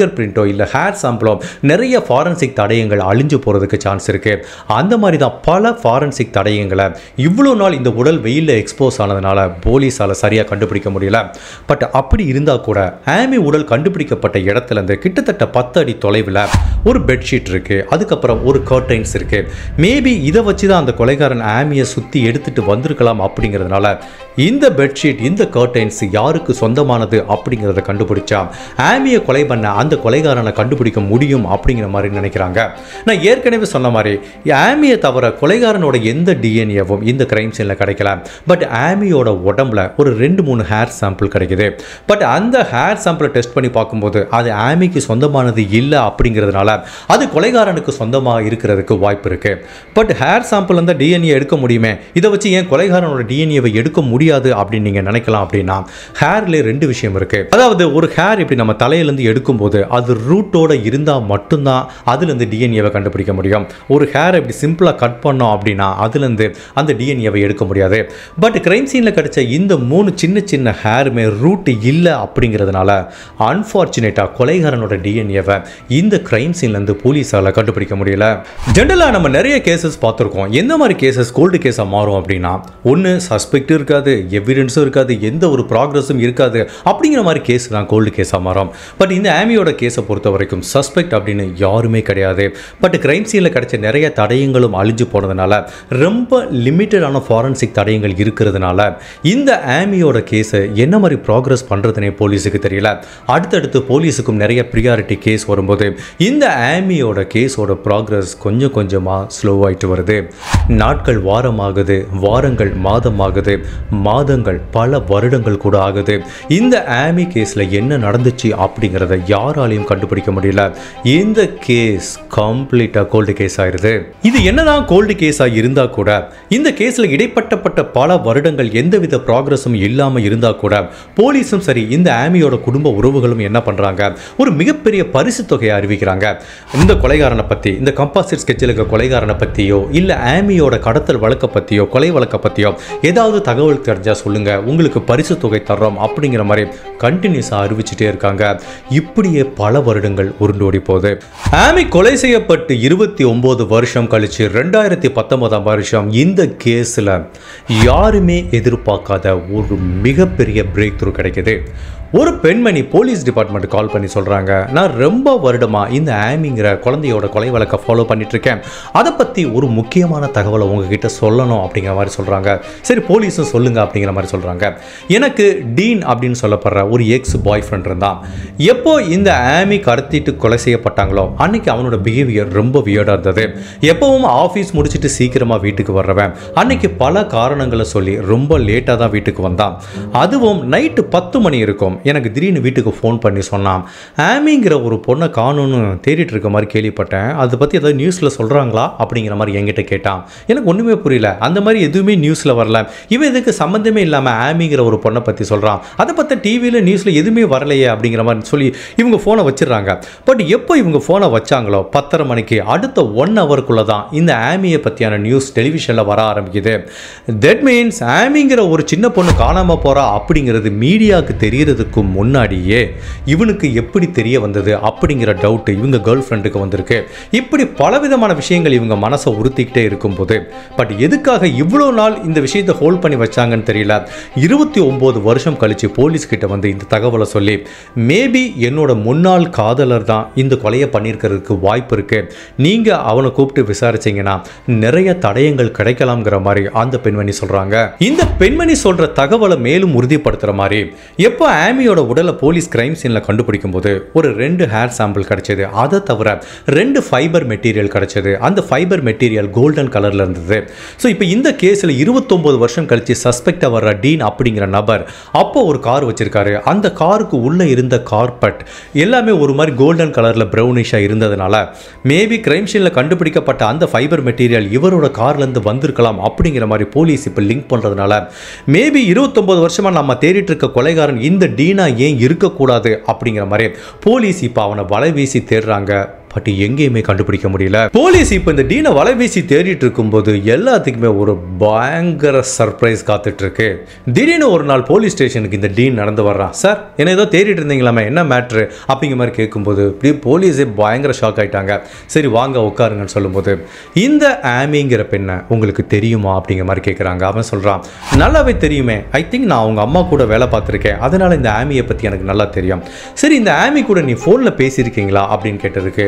இல்லை ஹேர் சாம்பிளோ நிறைய ஃபாரன்சிக் தடயங்கள் அழிஞ்சு போகிறதுக்கு சான்ஸ் இருக்குது. அந்த மாதிரி தான் பல ஃபாரன்சிக் தடயங்களை இவ்வளோ நாள் இந்த உடல் வெயிலில் எக்ஸ்போஸ் ஆனதுனால போலீஸால் சரியாக கண்டுபிடிக்க முடியல. பட் அப்படி இருந்தால் கூட ஆமி உடல் கண்டுபிடிக்கப்பட்ட இடத்துலேருந்து கிட்டத்தட்ட பத்து அடி தொலைவில் ஒரு பெட்ஷீட் இருக்குது, அதுக்கப்புறம் ஒரு கர்டைன்ஸ் இருக்குது. மேபி இதை வச்சு தான் அந்த கொலைகாரன் ஆமியை சுற்றி எடுத்துகிட்டு வந்திருக்கலாம். அப்படிங்கிறதுனால இந்த பெட்ஷீட் இந்த கர்டைன்ஸ் யாருக்கு சொந்தமானது அப்படிங்கிறத கண்டுபிடிச்சா ஆமியை கொலை பண்ண அந்த கொலைகாரனை கண்டுபிடிக்க முடியும் அப்படிங்கிற மாதிரி நினைக்கிறாங்க. நான் ஏற்கனவே சொன்ன மாதிரி ஆமியை தவிர கொலைகாரனோட எந்த டிஎன்ஏவும் இந்த கிரைம் சீனில் கிடைக்கல. பட் ஆமியோட உடம்புல ஒரு ரெண்டு மூணு ஹேர் சாம்பிள் கிடைக்குது. பட் அந்த ஹேர் சாம்பிளை டெஸ்ட் பண்ணி பார்க்கும்போது அது ஆமிக்கு சொந்தமானது இல்லை அப்படிங்கிறதுனால அது கொலைகாரனுக்கு சொந்தமாக இருக்கிறதுக்கு வாய்ப்பு இருக்கு. பட் ஹேர் சாம்பிள் அந்த டிஎன்ஏ எடுக்க முடியுமே, இதை வச்சு ஏன் கொலைகாரனோட டிஎன்ஏவை எடுக்க முடியாது அப்படின்னு நீங்க நினைக்கலாம். அப்படின்னா ஹேர்ல ரெண்டு விஷயம் இருக்கு. அதாவது ஒரு ஹேர் இப்படி நம்ம தலையிலிருந்து எடுக்கும்போது அது ரூட்டோட இருந்தால் மட்டும்தான் அதுலேருந்து டிஎன்ஏவை கண்டுபிடிக்க முடியும். ஒரு ஹேர் இப்படி சிம்பிளாக கட் பண்ணோம் அப்படின்னா அதுலேருந்து அந்த டிஎன்ஏவை எடுக்க முடியாது. பட் கிரைம் சீனில் கிடைச்ச இந்த மூணு சின்ன சின்ன ஹேருமே ரூட் இல்லை அப்படிங்கிறதுனால அன்ஃபார்ச்சுனேட்டாக கொலைகாரனோட டிஎன்ஏவை இந்த கிரைம் சீன்லேருந்து போலீஸால் கண்டுபிடிக்க முடியல. ஜென்ரலாக நம்ம நிறைய கேசஸ் பார்த்துருக்கோம். எந்த மாதிரி கேசஸ் கோல்டு கேஸாக மாறும் அப்படின்னா ஒன்று சஸ்பெக்ட் இருக்காது, எவிடன்ஸும் இருக்காது, எந்த ஒரு ப்ராக்ரஸும் இருக்காது, அப்படிங்கிற மாதிரி கேஸ் தான் கோல்டு கேஸாக மாறும். பட் இந்த ஆமியோட கேஸை பொறுத்த வரைக்கும் சஸ்பெக்ட் அப்படின்னு யாருமே கிடையாது. பட் கிரைம் சீனில் கிடைச்ச நிறைய தடயங்களும் அழிஞ்சு போனதுனால ரொம்ப லிமிட்டடான ஃபாரன்சிக் தடயங்கள் இருக்கிறதுனால இந்த ஆமியோட கேஸை என்ன மாதிரி ப்ராக்ரஸ் பண்ணுறதுனே போலீஸுக்கு தெரியல. அடுத்தடுத்து போலீஸுக்கும் நிறைய ப்ரியாரிட்டி கேஸ் வரும்போது இந்த ஆமியோட கேஸோட ப்ராக்ரஸ் கொஞ்சம் கொஞ்சமாக ஸ்லோ ஆகிட்டு வருது. நாட்கள் வாரமாகுது, வாரங்கள் மாதமாகுது, மாதங்கள் பல வருடங்கள் கூட ஆகுது. இந்த ஆமி கேஸில் என்ன நடந்துச்சு அப்படிங்கிறத யாராலையும் கண்டுபிடிக்க முடியல. இந்த கேஸ் கம்ப்ளீட்டாக கோல்டு கேஸ் ஆயிருது. இது என்னதான் கோல்டு கேஸாக இருந்தால் கூட இந்த கேஸில் இடைப்பட்டப்பட்ட பல வருடங்கள் எந்தவித ப்ராக்ரஸும் இல்லாமல் இருந்தால் கூட போலீஸும் சரி இந்த ஆமியோட குடும்ப உறவுகளும் என்ன பண்ணுறாங்க, ஒரு மிகப்பெரிய பரிசு தொகையை அறிவிக்கிறாங்க. இந்த கொலைகாரனை பற்றி, இந்த கம்பாசிட் ஸ்கெட்சில் இருக்க கொலைகாரனை பற்றியோ இல்லை ஆமியோட கடத்தல் வழக்கை பற்றியோ கொலை வழக்கை பற்றியோ ஏதாவது தகவல் தெரிஞ்சால் சொல்லுங்க, உங்களுக்கு பரிசு தொகை தர்றோம் அப்படிங்கிற மாதிரி கண்டினியூஸாக அறிவிச்சுட்டே இருக்காங்க. இப்படியே பல வருடங்கள் உருண்டோடி போகுது. ஆமி கொலை செய்யப்பட்டு இருபத்தி ஒன்பது வருஷம் கழிச்சு ரெண்டாயிரத்தி பத்தொன்பதாம் வருஷம் இந்த கேஸில் யாருமே எதிர்பார்க்காத ஒரு மிகப்பெரிய பிரேக் த்ரூ கிடைக்குது. ஒரு பெண்மணி போலீஸ் டிபார்ட்மெண்ட் கால் பண்ணி சொல்கிறாங்க, நான் ரொம்ப வருடமாக இந்த ஆமிங்கிற குழந்தையோட கொலை வழக்கை ஃபாலோ பண்ணிட்டு இருக்கேன், அதை பற்றி ஒரு முக்கியமான தகவலை உங்ககிட்ட சொல்லணும் அப்படிங்கிற மாதிரி சொல்கிறாங்க. சரி போலீஸும் சொல்லுங்க அப்படிங்கிற மாதிரி சொல்கிறாங்க. எனக்கு டீன் அப்படின்னு சொல்லப்படுற ஒரு எக்ஸ் பாய் ஃப்ரெண்ட் இருந்தான். எப்போ இந்த ஆமி கடத்திட்டு கொலை செய்யப்பட்டாங்களோ அன்னைக்கு அவனோட பிஹேவியர் ரொம்ப வியர்டாக இருந்தது. எப்பவும் ஆஃபீஸ் முடிச்சுட்டு சீக்கிரமாக வீட்டுக்கு வர்றவன் அன்னைக்கு பல காரணங்களை சொல்லி ரொம்ப லேட்டாக தான் வீட்டுக்கு வந்தான். அதுவும் நைட்டு பத்து மணி இருக்கும். எனக்கு திடீர்னு வீட்டுக்கு ஃபோன் பண்ணி சொன்னான், ஆமிங்கிற ஒரு பொண்ணை காணும்னு தேடிட்டு இருக்க மாதிரி கேள்விப்பட்டேன், அதை பற்றி ஏதாவது நியூஸில் சொல்கிறாங்களா அப்படிங்கிற மாதிரி என்கிட்ட கேட்டான். எனக்கு ஒன்றுமே புரியல, அந்த மாதிரி எதுவுமே நியூஸில் வரல, இவன் இதுக்கு சம்மந்தமே இல்லாமல் ஆமிங்கிற ஒரு பொண்ணை பற்றி சொல்கிறான், அதை பற்றி டிவியில் நியூஸில் எதுவுமே வரலையே அப்படிங்கிற மாதிரி சொல்லி இவங்க ஃபோனை வச்சிடறாங்க. பட் எப்போ இவங்க ஃபோனை வச்சாங்களோ பத்தரை மணிக்கு அடுத்த ஒன் ஹவருக்குள்ளே தான் இந்த ஆமியை பற்றியான நியூஸ் டெலிவிஷனில் வர ஆரம்பிக்குது. தட் மீன்ஸ் ஆமிங்கிற ஒரு சின்ன பொண்ணு காணாமல் போகிறா அப்படிங்கிறது மீடியாவுக்கு தெரியறதுக்கு முன்னாடியே இவனுக்கு எப்படி தெரிய வந்தது அப்படிங்கிற டவுட் இவங்க கேர்ள் ஃப்ரெண்டுக்கு வந்திருக்கு. இப்படி பலவிதமான விஷயங்கள் இவங்க மனசை உறுத்திக்கிட்டே இருக்கும்போது பட் எதுக்காக இவ்வளோ நாள் இந்த விஷயத்தை ஹோல்ட் பண்ணி வச்சாங்கன்னு தெரியல. இருபத்தி ஒன்பது வருஷம் கழிச்சு போலீஸ் கிட்ட வந்து இந்த தகவலை சொல்லி மேபி என்னோட முன்னாள் காதலர் தான் இந்த கொலையை பண்ணியிருக்கிறதுக்கு வாய்ப்பு இருக்கு, நீங்க அவனை கூப்பிட்டு விசாரிச்சீங்கன்னா நிறைய தடயங்கள் கிடைக்கலாம்ங்கிற மாதிரி அந்த பெண்மணி சொல்றாங்க. இந்த பெண்மணி சொல்ற தகவலை மேலும் உறுதிப்படுத்துற மாதிரி எப்போ ஆமியோட உடலை போலீஸ் கிரைம் சீனில் கண்டுபிடிக்கும் போது ஒரு ரெண்டு ஹேர் சாம்பிள் கிடைச்சது. அதை தவிர ரெண்டு ஃபைபர் மெட்டீரியல் கிடைச்சது. அந்த ஃபைபர் மெட்டீரியல் கோல்டன் கலரில் இருந்தது. ஸோ இப்போ இந்த கேஸில் இருபத்தொம்போது வருஷம் கழிச்சு சஸ்பெக்டாக வர்ற டீன் அப்படிங்கிற நபர் அப்போ ஒரு கார் வச்சிருக்காரு. அந்த காருக்கு உள்ளே இருந்த கார்பெட் எல்லாமே ஒரு மாதிரி கோல்டன் கலரில் ப்ரௌனிஷாக இருந்ததுனால மேபி கிரைம் சீனில் கண்டுபிடிக்கப்பட்ட அந்த ஃபைபர் மெட்டீரியல் இவரோட கார்லேருந்து வந்திருக்கலாம் அப்படிங்கிற மாதிரி போலீஸ் இப்போ லிங்க் பண்ணுறதுனால மேபி இருபத்தொம்போது வருஷமாக நம்ம தேடிட்டு இருக்க கொலைகாரன் இந்த டீனா ஏன் இருக்கக்கூடாது அப்படிங்கிற மாதிரி போலீஸ் இப்போ அவனை வலை வீசி தேடுறாங்க. பட் எங்கேயுமே கண்டுபிடிக்க முடியல. போலீஸ் இப்போ இந்த டீனை வலை வீசி தேடிட்டு இருக்கும்போது எல்லாத்துக்குமே ஒரு பயங்கர சர்ப்ரைஸ் காத்துட்டு இருக்கு. திடீர்னு ஒரு நாள் போலீஸ் ஸ்டேஷனுக்கு இந்த டீன் நடந்து வர்றான். சார் என்ன ஏதோ தேடிட்டு இருந்தீங்களாமே, என்ன மேட்ரு அப்படிங்கிற மாதிரி கேட்கும்போது இப்படி போலீஸே பயங்கர ஷாக் ஆயிட்டாங்க. சரி வாங்க உட்காருங்கன்னு சொல்லும்போது இந்த ஆமிங்கிற பெண்ணை உங்களுக்கு தெரியுமா அப்படிங்கிற மாதிரி கேட்குறாங்க. அவன் சொல்கிறான் நல்லாவே தெரியுமே, ஐ திங்க் நான் அவங்க அம்மா கூட வேலை பார்த்துருக்கேன், அதனால் இந்த ஆமியை பற்றி எனக்கு நல்லா தெரியும். சரி இந்த ஆமி கூட நீ ஃபோனில் பேசியிருக்கீங்களா அப்படின்னு கேட்டதுக்கு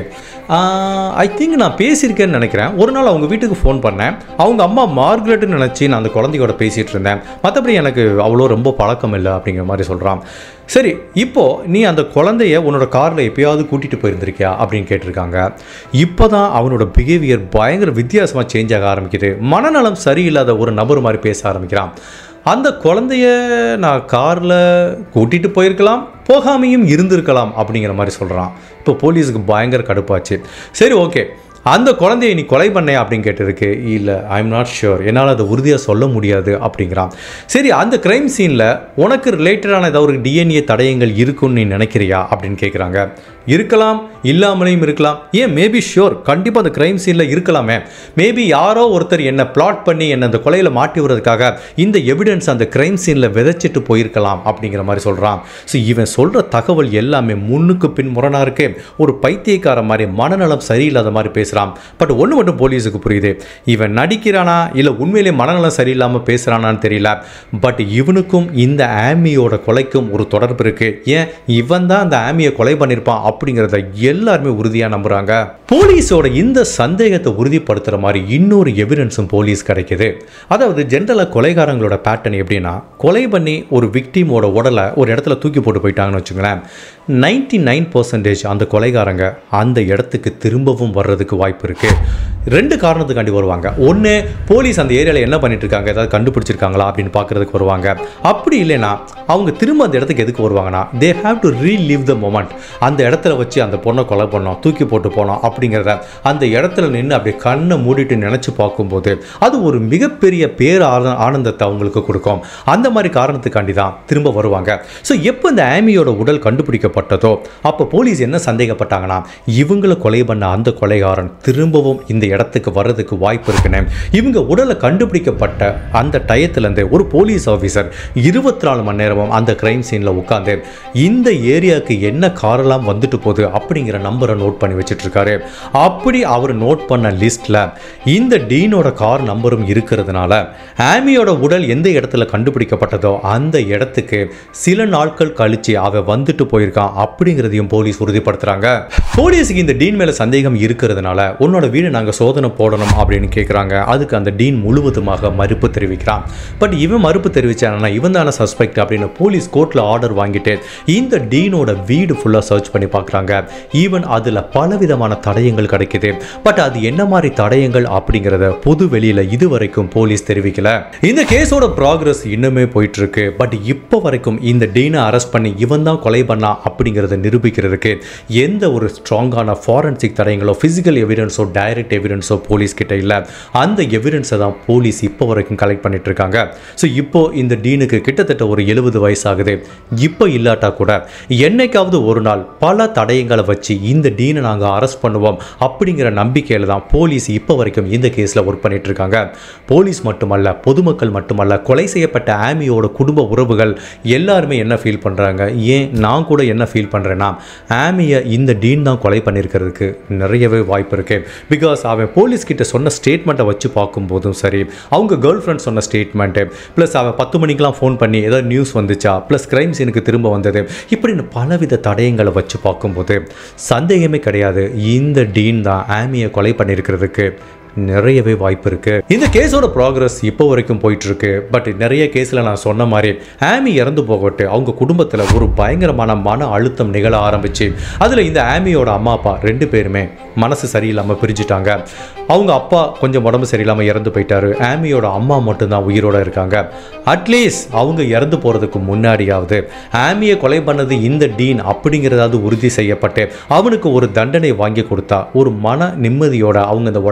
ஐ திங்க் நான் பேசியிருக்கேன்னு நினைக்கிறேன். ஒரு நாள் அவங்க வீட்டுக்கு ஃபோன் பண்ணேன், அவங்க அம்மா மார்கரெட்னு நினச்சி நான் அந்த குழந்தையோட பேசிகிட்டு இருந்தேன், மற்றபடி எனக்கு அவ்வளோ ரொம்ப பழக்கம் இல்லை அப்படிங்கிற மாதிரி சொல்கிறான். சரி இப்போ நீ அந்த குழந்தைய உன்னோட காரில் எப்பயாவது கூட்டிகிட்டு போயிருந்திருக்கியா அப்படின்னு கேட்டிருக்காங்க. இப்போ தான் அவனோட பிஹேவியர் பயங்கர வித்தியாசமாக சேஞ்ச் ஆக ஆரம்பிக்குது. மனநலம் சரியில்லாத ஒரு நபர் மாதிரி பேச ஆரம்பிக்கிறான். அந்த குழந்தைய நான் காரில் கூட்டிகிட்டு போயிருக்கலாம், போகாமையும் இருந்திருக்கலாம் அப்படிங்கிற மாதிரி சொல்கிறான். இப்போ போலீஸுக்கு பயங்கர கடுப்பாச்சு. சரி ஓகே, அந்த குழந்தையை நீ கொலை பண்ணே அப்படின்னு கேட்டதுக்கு இல்லை ஐ எம் நாட் ஷுர், என்னால் அதை உறுதியாக சொல்ல முடியாது அப்படிங்கிறான். சரி அந்த கிரைம் சீனில் உனக்கு ரிலேட்டடான ஏதாவது ஒரு டிஎன்ஏ தடயங்கள் இருக்குன்னு நீ நினைக்கிறியா அப்படின்னு கேட்குறாங்க. இருக்கலாம், இல்லாமலையும் இருக்கலாம். ஏன் மேபி ஷியோர், கண்டிப்பாக அந்த கிரைம் சீனில் இருக்கலாமே. மேபி யாரோ ஒருத்தர் என்னை பிளாட் பண்ணி என்னை அந்த கொலையில் மாட்டி விடுறதுக்காக இந்த எவிடன்ஸ் அந்த கிரைம் சீனில் விதைச்சிட்டு போயிருக்கலாம் அப்படிங்கிற மாதிரி சொல்கிறான். ஸோ இவன் சொல்கிற தகவல் எல்லாமே முன்னுக்கு பின் முரணாக இருக்கு. ஒரு பைத்தியக்கார மாதிரி மனநலம் சரியில்லாத மாதிரி பேசுகிறான். பட் ஒன்று மட்டும் போலீஸுக்கு புரியுது, இவன் நடிக்கிறானா இல்லை உண்மையிலே மனநலம் சரியில்லாமல் பேசுகிறானான்னு தெரியல. பட் இவனுக்கும் இந்த ஆமியோட கொலைக்கும் ஒரு தொடர்பு இருக்கு. ஏன் இவன் தான் அந்த ஆமியை கொலை பண்ணியிருப்பான் அப்படிங்கிறத எல்லாருமே உறுதியா நம்புறாங்க. போலீஸோட இந்த சந்தேகத்தை உறுதிப்படுத்துற மாதிரி இன்னொரு எவிடன்ஸும் போலீஸ் கிடைக்குது. அதாவது ஜென்ரலா கொலைகாரங்களோட பேட்டர்ன் எப்படின்னா, கொலை பண்ணி ஒரு விக்டிமோட உடலை ஒரு இடத்துல தூக்கி போட்டு போயிட்டாங்கன்னு வச்சுங்களேன், நைன்டி நைன் பர்சன்டேஜ் அந்த கொலைகாரங்க அந்த இடத்துக்கு திரும்பவும் வர்றதுக்கு வாய்ப்பு இருக்கு. ரெண்டு காரணத்துக்காண்டி வருவாங்க. ஒன்று, போலீஸ் அந்த ஏரியாவில் என்ன பண்ணிட்டு இருக்காங்க, ஏதாவது கண்டுபிடிச்சிருக்காங்களா அப்படின்னு பார்க்கறதுக்கு வருவாங்க. அப்படி இல்லைன்னா அவங்க திரும்ப அந்த இடத்துக்கு எதுக்கு வருவாங்கன்னா, they have to relive the moment. அந்த இடத்துல வச்சு அந்த பொண்ணை கொலை பண்ணோம், தூக்கி போட்டு போனோம் அப்படிங்கிறத அந்த இடத்துல நின்று அப்படியே கண்ணை மூடிட்டு நினைச்சு பார்க்கும்போது அது ஒரு மிகப்பெரிய பேர் ஆனந்தத்தை அவங்களுக்கு கொடுக்கும். அந்த மாதிரி காரணத்துக்காண்டி தான் திரும்ப வருவாங்க. ஸோ எப்போ இந்த ஆமியோட உடல் கண்டுபிடிக்கப்பட்டதோ அப்போ போலீஸ் என்ன சந்தேகப்பட்டாங்கன்னா, இவங்களை கொலை பண்ண அந்த கொலைகாரன் திரும்பவும் இந்த இடத்துக்கு வர்றதுக்கு வாய்ப்பு இருக்குன்னு. இவங்க உடலை கண்டுபிடிக்கப்பட்ட அந்த டயத்துலேருந்து ஒரு போலீஸ் ஆஃபீஸர் இருபத்தி நாலு மணி நேரமும் அந்த கிரைம் சீனில் உட்காந்து இந்த ஏரியாவுக்கு என்ன காரெல்லாம் வந்துட்டு போகுது அப்படிங்கிற நம்பரை நோட் பண்ணி வச்சுட்டு இருக்காரு. அப்படி அவர் நோட் பண்ண லிஸ்ட்ல இந்த டீனோட கார் நம்பரும் இருக்கிறதுனால ஆமியோட உடல் எந்த இடத்துல கண்டுபிடிக்கப்பட்டதோ அந்த இடத்துக்கு சில நாட்கள் கழிச்சு அவ வந்துட்டு போயிருக்கான் அப்படிங்கிறதையும் போலீஸ் உறுதிப்படுத்துறாங்க. போலீஸுக்கு இந்த டீன் மேல சந்தேகம் இருக்கிறதுனால உன்னோட வீடு நாங்க சோதனை போடணும் அப்படின்னு கேட்குறாங்க. அதுக்கு அந்த டீன் முழுவதுமாக மறுப்பு தெரிவிக்கிறான். பட் இவன் மறுப்பு தெரிவிச்சானா இவன் தானே சஸ்பெக்ட் அப்படின்னு போலீஸ் கோர்ட்டில் ஆர்டர் வாங்கிட்டு இந்த டீனோட வீடு ஃபுல்லாக சர்ச் பண்ணி பார்க்குறாங்க. ஈவன் அதில் பலவிதமான தடயங்கள் கிடைக்குது. பட் அது என்ன மாதிரி தடயங்கள் அப்படிங்கிறத பொது வெளியில் இதுவரைக்கும் போலீஸ் தெரிவிக்கல. இந்த கேஸோட ப்ராக்ரஸ் இன்னுமே போயிட்டு இருக்கு. பட் இப்போ வரைக்கும் இந்த டீனை அரெஸ்ட் பண்ணி இவன் தான் கொலை பண்ணா அப்படிங்கிறத நிரூபிக்கிறதுக்கு எந்த ஒரு ஸ்ட்ராங்கான ஃபாரன்சிக் தடயங்களோ ஃபிசிக்கல் எவிடன்ஸோ டைரக்ட் எவிடன்ஸோ போலீஸ் கிட்ட இல்லை. அந்த எவிடன்ஸை தான் போலீஸ் இப்போ வரைக்கும் கலெக்ட் பண்ணிட்டு இருக்காங்க. ஸோ இப்போ இந்த டீனுக்கு கிட்டத்தட்ட ஒரு எழுபது வயசு ஆகுது. இப்போ இல்லாட்டா கூட என்னைக்காவது ஒரு நாள் பல தடயங்களை வச்சு இந்த டீனை நாங்கள் அரெஸ்ட் பண்ணுவோம் அப்படிங்கிற நம்பிக்கையில் தான் போலீஸ் இப்போ வரைக்கும் இந்த கேஸில் ஒர்க் பண்ணிட்டு இருக்காங்க. போலீஸ் மட்டுமல்ல, பொதுமக்கள் மட்டுமல்ல, கொலை செய்யப்பட்ட ஆமியோட குடும்ப உறவுகள் எல்லாருமே என்ன ஃபீல் பண்ணுறாங்க, ஏன் நான் கூட என்ன ஃபீல் பண்ணுறேன்னா, ஆமியை இந்த டீன் தான் கொலை பண்ணியிருக்கிறதுக்கு நிறையவே வாய்ப்பு இருக்கு. பிகாஸ் அவன் போலீஸ் கிட்ட சொன்ன ஸ்டேட்மெண்ட்டை வச்சு பார்க்கும்போதும் சரி, அவங்க கேர்ள் ஃப்ரெண்ட் சொன்ன ஸ்டேட்மெண்ட்டு ப்ளஸ் அவன் பத்து மணிக்கெலாம் ஃபோன் பண்ணி ஏதாவது நியூஸ் வந்துச்சா, ப்ளஸ் கிரைம் சீனுக்கு திரும்ப வந்தது, இப்படின்னு பலவித தடயங்களை வச்சு பார்க்கும்போது சந்தேகமே கிடையாது, இந்த டீன் தான் ஆமியை கொலை பண்ணியிருக்கிறதுக்கு நிறையவே வாய்ப்பு இருக்கு. இந்த கேஸோட ப்ராக்ரஸ் இப்போ வரைக்கும் போயிட்டு இருக்கு. பட் நிறைய கேஸில் நான் சொன்ன மாதிரி ஆமி இறந்து போகட்டு அவங்க குடும்பத்தில் ஒரு பயங்கரமான மன அழுத்தம் நிகழ ஆரம்பிச்சு அதில் இந்த ஆமியோட அம்மா அப்பா ரெண்டு பேருமே மனசு சரியில்லாமல் பிரிஞ்சுட்டாங்க. அவங்க அப்பா கொஞ்சம் உடம்பு சரியில்லாமல் இறந்து போயிட்டாரு. ஆமியோட அம்மா மட்டும்தான் உயிரோட இருக்காங்க. அட்லீஸ்ட் அவங்க இறந்து போகிறதுக்கு முன்னாடியாவது ஆமியை கொலை பண்ணது இந்த டீன் அப்படிங்கிறதாவது உறுதி செய்யப்பட்டு அவனுக்கு ஒரு தண்டனை வாங்கி கொடுத்தா ஒரு மன நிம்மதியோட அவங்க இந்த உலகத்தை விட்டு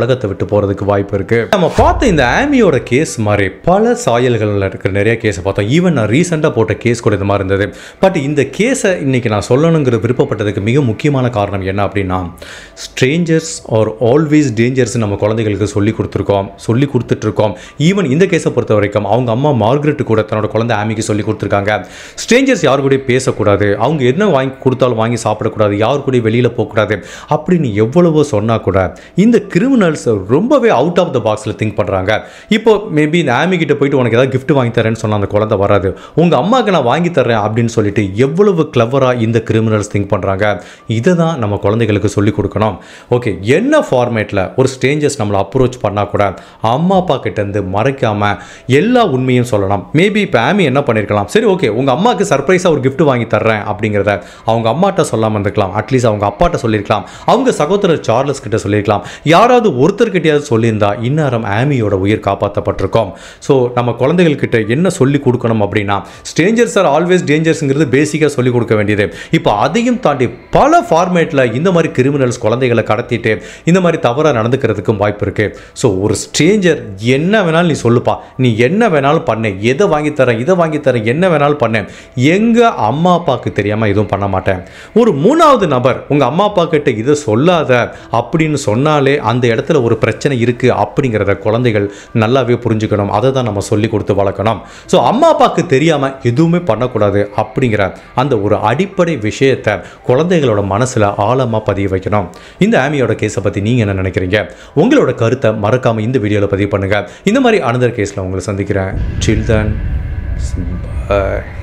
போகிறதுக்கு வாய்ப்பு இருக்குது. நம்ம பார்த்த இந்த ஆமியோட கேஸ் மாதிரி பல சாயல்களில் இருக்கிற நிறைய கேஸை பார்த்தோம். ஈவன் நான் ரீசெண்டாக போட்ட கேஸ் கூட இது மாதிரி இருந்தது. பட் இந்த கேஸை இன்றைக்கி நான் சொல்லணுங்கிற விருப்பப்பட்டதுக்கு மிக முக்கியமான காரணம் என்ன அப்படின்னா, ஸ்ட்ரேஞ்சர்ஸ் ஆர் ஆல்வேஸ் டேஞ்சர்ஸ் நம்ம குழந்தைகளுக்கு சொல்லி கொடுத்துருக்கோம், சொல்லி கொடுத்துட்ருக்கோம். ஈவன் இந்த கேஸை பொறுத்த வரைக்கும் அவங்க அம்மா மார்கரெட் கூட தன்னோட குழந்தை ஆமிக்கு சொல்லி கொடுத்துருக்காங்க. ஸ்ட்ரேஞ்சர்ஸ் யாரு கூட பேசக்கூடாது, அவங்க என்ன வாங்கி கொடுத்தாலும் வாங்கி சாப்பிடக்கூடாது, யாரு கூட வெளியில் போகக்கூடாது அப்படின்னு எவ்வளவோ சொன்னால் கூட இந்த கிரிமினல்ஸ் ரொம்பவே அவுட் ஆஃப் த பாக்ஸில் திங்க் பண்ணுறாங்க. இப்போ மேபி இந்த ஆமி கிட்ட போயிட்டு உனக்கு ஏதாவது கிஃப்ட் வாங்கி தரேன்னு சொன்னால் அந்த குழந்தை வராது, உங்கள் அம்மாவுக்கு நான் வாங்கி தர்றேன் அப்படின்னு சொல்லிட்டு எவ்வளவு கிளவராக இந்த கிரிமினல்ஸ் திங்க் பண்ணுறாங்க. இதை தான் நம்ம குழந்தைகளுக்கு சொல்லிக் கொடுக்கணும். ஓகே, என்ன ஃபார்மேட்டில் ஒரு ஸ்ட்ரேஞ்சர்ஸ் நம்மளை அப்ரோச் பண்ணால் கூட அம்மா அப்பா கிட்டேருந்து மறைக்காமல் எல்லா உண்மையும் சொல்லலாம். மேபி இப்போ ஆமி என்ன பண்ணியிருக்கலாம், சரி ஓகே உங்கள் அம்மாவுக்கு சர்ப்ரைஸாக ஒரு கிஃப்ட் வாங்கி தர்றேன் அப்படிங்கிறத அவங்க அம்மாட்ட சொல்லாமல் இருந்திருக்கலாம், அட்லீஸ்ட் அவங்க அப்பாட்ட சொல்லியிருக்கலாம், அவங்க சகோதரர் சார்லஸ் கிட்ட சொல்லியிருக்கலாம், யாராவது ஒருத்தர்கிட்டயாவது சொல்லியிருந்தா இந்நேரம் ஆமியோட உயிர் காப்பாற்றப்பட்டிருக்கோம். ஸோ நம்ம குழந்தைகள்கிட்ட என்ன சொல்லி கொடுக்கணும் அப்படின்னா, ஸ்ட்ரேஞ்சர்ஸ் ஆர் ஆல்வேஸ் டேஞ்சர்ஸுங்கிறது பேசிக்காக சொல்லிக் கொடுக்க வேண்டியது. இப்போ அதையும் தாண்டி பல ஃபார்மேட்டில் இந்த மாதிரி கிரிமினல்ஸ் குழந்தைகளை கடத்திட்டு இந்த மாதிரி தவறாக நடந்துக்கிறதுக்கும் வாய்ப்பு இருக்குது. ஸோ ஒரு ஸ்ட்ரேஞ்சர் என்ன வேணாலும் நீ சொல்லுப்பா, நீ என்ன வேணாலும் பண்ணு, எதை வாங்கி தரேன் இதை வாங்கி தரேன் என்ன வேணாலும் பண்ணேன், எங்கள் அம்மா அப்பாவுக்கு தெரியாமல் எதுவும் பண்ண மாட்டேன். ஒரு மூணாவது நபர் உங்கள் அம்மா அப்பா கிட்ட இதை சொல்லாத அப்படின்னு சொன்னாலே அந்த இடத்துல ஒரு பிரச்சனை இருக்குது அப்படிங்கிறத குழந்தைகள் நல்லாவே புரிஞ்சுக்கணும். அதை தான் நம்ம சொல்லி கொடுத்து வளர்க்கணும். ஸோ அம்மா அப்பாவுக்கு தெரியாமல் எதுவுமே பண்ணக்கூடாது அப்படிங்கிற அந்த ஒரு அடிப்படை விஷயத்தை குழந்தைகளோட மனசில் ஆழமாக பதிய வைக்கணும். இந்த ஆமியோட கேஸை பற்றி நீங்கள் என்ன நினைக்கிறீங்க? உங்களோட கருத்தை மறக்காமல் இந்த வீடியோவில் பதிவு பண்ணுங்கள். இந்த மாதிரி அனதர் கேஸில் உங்களை சந்திக்கிறேன். சில்ட்ரன். Bye.